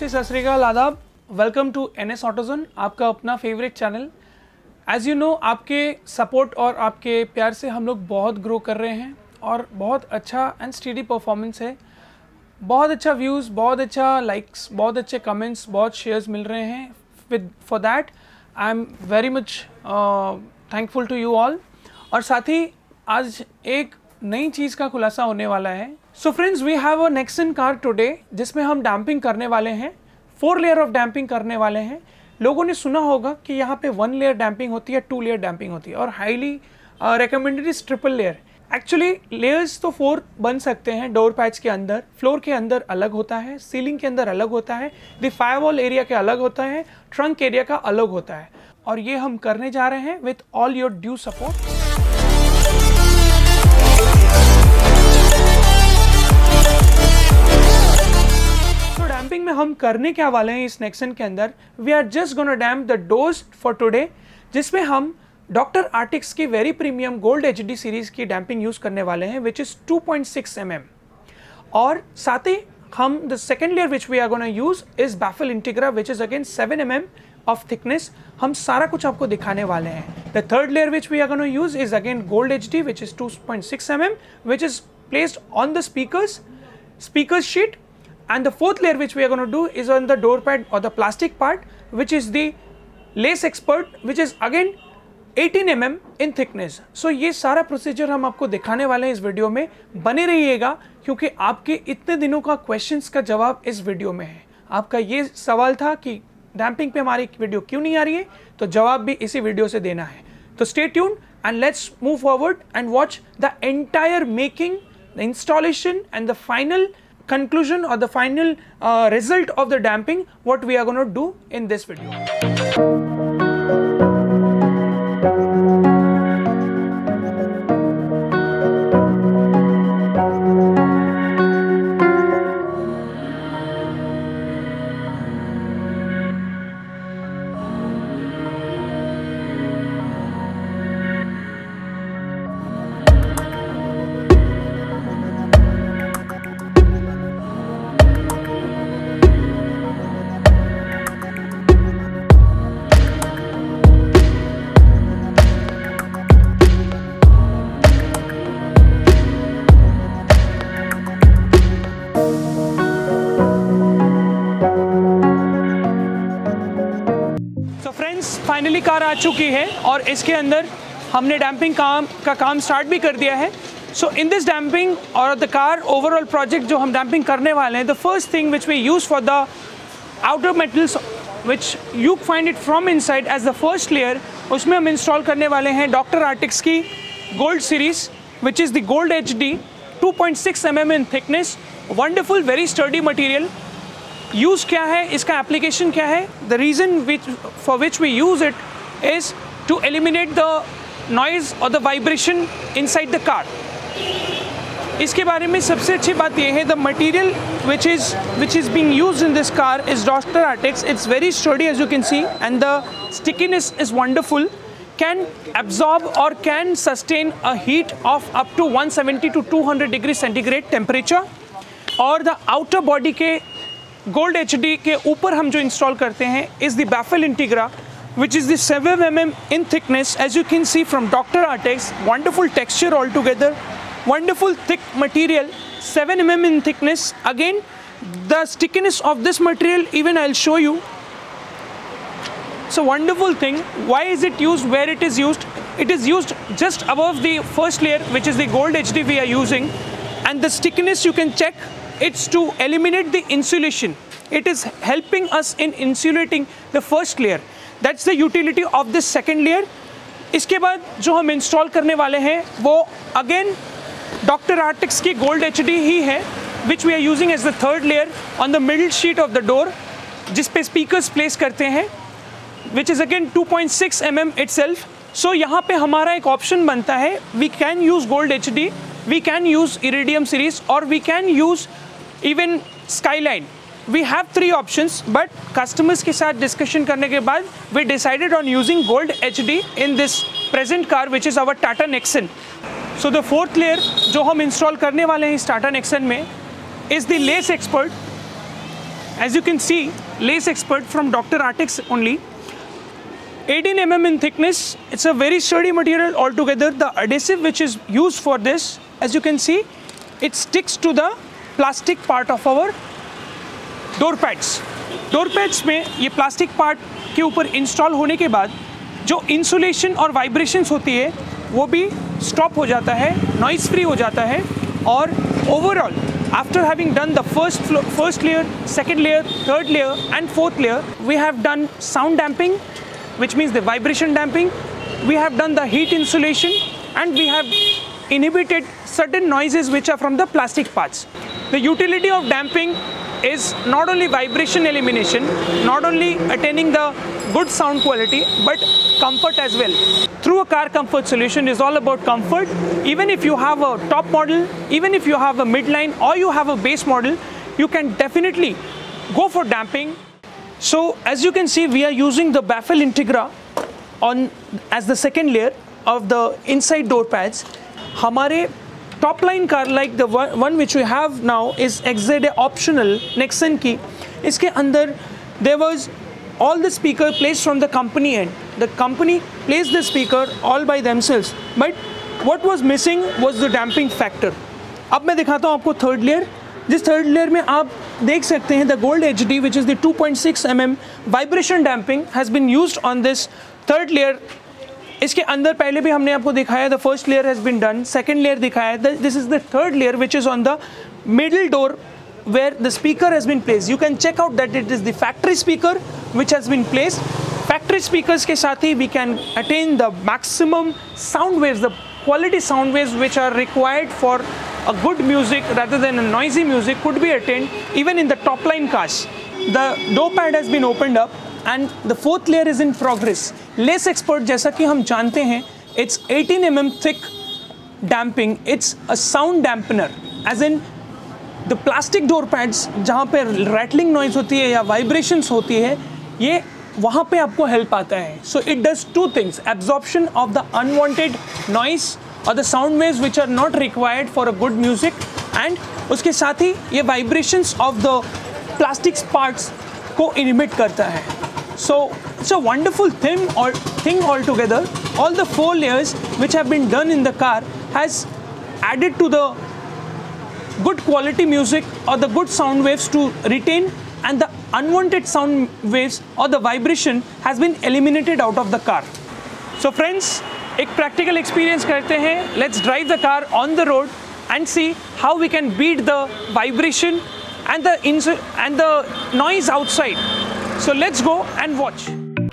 नमस्ते, सत श्री अकाल, आदाब। वेलकम टू NS ऑटोजोन, आपका अपना favourite channel. As you know, आपके सपोर्ट और आपके प्यार से हम लोग बहुत ग्रो कर रहे हैं और बहुत अच्छा एंड स्टेडी परफॉर्मेंस है। बहुत अच्छा व्यूज़, बहुत अच्छा लाइक्स, बहुत अच्छे कमेंट्स, बहुत शेयर्स मिल रहे हैं। With for that I am very much thankful to you all. और साथ ही आज एक नई चीज़ का खुलासा होने वाला है। So friends, we have a Nexon car today जिसमें हम डैम्पिंग करने वाले हैं। 4 लेयर ऑफ डैम्पिंग करने वाले हैं। लोगों ने सुना होगा कि यहाँ पे 1 लेयर डैम्पिंग होती है, 2 लेयर डैम्पिंग होती है और highly recommended is triple layer. Actually layers तो 4 बन सकते हैं डोर पैच के अंदर। फ्लोर के अंदर अलग होता है, सीलिंग के अंदर अलग होता है, द फायरवॉल एरिया के अलग होता है, ट्रंक एरिया का अलग होता है। और ये हम करने जा रहे हैं with all your due support. Damping में हम करने क्या वाले हैं इस नेक्सन के अंदर, we are just gonna damp the doors for today, जिसमें हम डॉक्टर आर्टिक्स की very premium gold HD series की डैम्पिंग यूज करने वाले हैं, विच इज 2.6 mm। और साथ ही हम the second layer which we are gonna use is baffle Integra, which is again 7 mm of thickness. हम सारा कुछ आपको दिखाने वाले हैं। The third layer which we are gonna use is again gold HD, which is 2.6 mm, which is placed on the speakers sheet. And the fourth layer which we are going to do is on the door pad or the plastic part, which is the lace expert, which is again 18 mm in thickness. So ये सारा procedure हम आपको दिखाने वाले हैं इस video में। बने रहिएगा क्योंकि आपके इतने दिनों का क्वेश्चंस का जवाब इस वीडियो में है। आपका ये सवाल था कि डैम्पिंग पे हमारी वीडियो क्यों नहीं आ रही है, तो जवाब भी इसी वीडियो से देना है। तो stay tuned and let's move forward and watch the entire making, the installation and the final conclusion or the final result of the damping, what we are going to do in this video. Finally car आ चुकी है और इसके अंदर हमने damping का काम start भी कर दिया है। सो इन दिस डैम्पिंग और द कार ओवरऑल प्रोजेक्ट जो हम डैम्पिंग करने वाले हैं, the first thing which we use for the outer metals which you find it from inside as the first layer, उसमें हम इंस्टॉल करने वाले हैं डॉक्टर आर्टिक्स की gold series, which is the gold HD 2.6 mm in thickness. Wonderful, very sturdy material. Use क्या है, इसका application क्या है? The reason for which we use it is to eliminate the noise और the vibration inside the car. इसके बारे में सबसे अच्छी बात यह है, the material which is being used in this car is Dr. Artics. It's very sturdy as you can see, and the stickiness is wonderful. Can absorb or can sustain a heat of up to 170 to 200 degrees centigrade temperature. और the outer body के gold HD के ऊपर हम जो install करते हैं is the baffle Integra, which is the 7 mm in thickness, as you can see from Dr. Artics. Wonderful texture altogether, wonderful thick material, 7 mm in thickness. Again, the stickiness of this material, even I'll show you. It's a wonderful thing. Why is it used? Where it is used? It is used just above the first layer, which is the gold HD we are using, and the stickiness you can check. It's to eliminate the insulation. It is helping us in insulating the first layer. That's the utility of this second layer. इसके बाद जो हम install करने वाले हैं वो again doctor Artix की gold HD ही है, which we are using as the third layer on the middle sheet of the door, जिस पे स्पीकर्स प्लेस करते हैं, which is again 2.6 mm itself. So यहाँ पे हमारा एक ऑप्शन बनता है, we can use gold HD, we can use iridium series, or we can use even skyline. We have 3 options, but customers के साथ डिस्कशन करने के बाद we decided on using gold HD in this present car, which is our Tata Nexon. So the fourth layer जो हम install करने वाले हैं इस टाटा नेक्सन में is the lace expert, as you can see, Lace Expert from Dr. Artix only. 18 mm in thickness. It's a very sturdy material altogether. The adhesive which is used for this, as you can see, it sticks to the plastic part of our door pads. Door pads में ये plastic part के ऊपर install होने के बाद जो insulation और vibrations होती है वो भी stop हो जाता है, noise free हो जाता है, और overall after having done the first layer, second layer, third layer and fourth layer, we have done sound damping, which means the vibration damping. We have done the heat insulation, and we have inhibited certain noises which are from the plastic parts. The utility of damping is not only vibration elimination, not only attaining the good sound quality, but comfort as well. Through a car comfort solution is all about comfort. Even if you have a top model, even if you have a midline or you have a base model, you can definitely go for damping. So as you can see, we are using the Baffle Integra as the second layer of the inside door pads. हमारे top line car like the one which we have now is XZA optional Nexon की. इसके अंदर there was all the speaker placed from the company end. The company placed the speaker all by themselves. But what was missing was the damping factor. अब मैं दिखाता हूँ आपको third layer. जिस third layer में आप देख सकते हैं the gold HD which is the 2.6 mm vibration damping has been used on this third layer. इसके अंदर पहले भी हमने आपको दिखाया the first layer has been done, second layer दिखाया. This is the third layer which is on the middle door where the speaker has been placed. You can check out that it is the factory speaker which has been placed. Factory speakers के साथ ही we can attain the maximum sound waves, the quality sound waves which are required for a good music rather than a noisy music could be attained even in the top line cars. The door pad has been opened up and the fourth layer is in progress. Lace Expert जैसा कि हम जानते हैं, it's 18 mm thick damping. It's a sound dampener, as in the plastic door pads जहाँ पे rattling noise होती है या vibrations होती है, ये वहाँ पे आपको help आता है. So it does two things: absorption of the unwanted noise or the sound waves which are not required for a good music, and उसके साथ ही ये vibrations of the plastic parts को inhibit करता है. So it's a wonderful thing altogether. All the 4 layers which have been done in the car has added to the good quality music or the good sound waves to retain, and the unwanted sound waves or the vibration has been eliminated out of the car. So friends, एक practical experience करते हैं. Let's drive the car on the road and see how we can beat the vibration and the noise outside. So let's go and watch.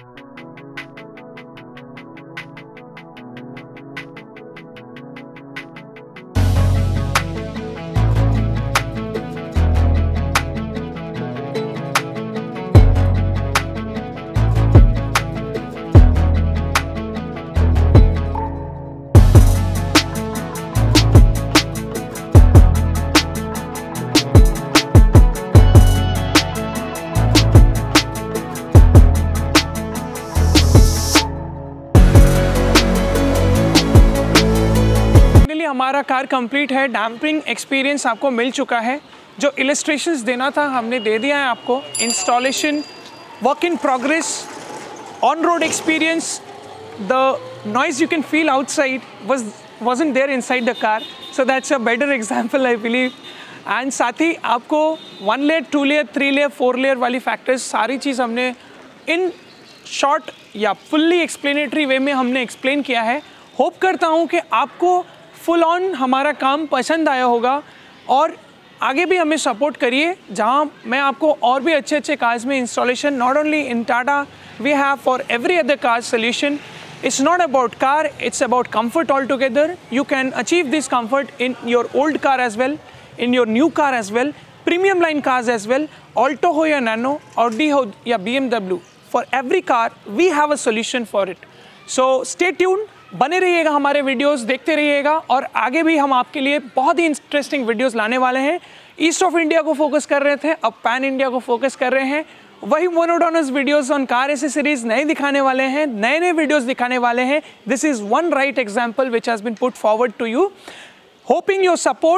हमारा car complete है. Damping experience आपको मिल चुका है. जो इलस्ट्रेशंस देना था हमने दे दिया है आपको. Installation, work in progress, on road experience, the noise you can feel outside wasn't there inside the car, so that's a better example I believe. And साथ ही आपको 1 लेयर, 2 लेयर, 3 लेयर, 4 लेयर वाली फैक्टर्स सारी चीज़ हमने in short या fully explanatory way में हमने एक्सप्लेन किया है. होप करता हूँ कि आपको फुल ऑन हमारा काम पसंद आया होगा, और आगे भी हमें सपोर्ट करिए जहाँ मैं आपको और भी अच्छे अच्छे कार्स में installation, not only in Tata, we have for every other car solution. It's not about car, it's about comfort altogether. You can achieve this comfort in your old car as well, in your new car as well, premium line cars as well, Alto हो या Nano, Audi हो या BMW. For every car, we have a solution for it. So stay tuned, बने रहिएगा हमारे videos, देखते रहिएगा, और आगे भी हम आपके लिए बहुत ही इंटरेस्टिंग वीडियोस लाने वाले हैं. ईस्ट ऑफ इंडिया को फोकस कर रहे थे, अब पैन इंडिया को फोकस कर रहे हैं. वही monotonous videos on car accessories नए दिखाने वाले हैं, नए नए वीडियोस दिखाने वाले हैं. This is one right example which has been put forward to you. Hoping your support,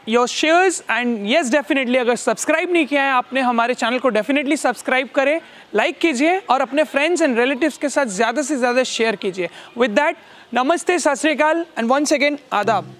your shares and yes definitely अगर सब्सक्राइब नहीं किया है आपने हमारे चैनल को डेफिनेटली सब्सक्राइब करें, लाइक कीजिए और अपने फ्रेंड्स एंड रिलेटिव्स के साथ ज़्यादा से ज़्यादा शेयर कीजिए। विद दैट नमस्ते, सत श्री अकाल एंड वंस अगेन आदाब।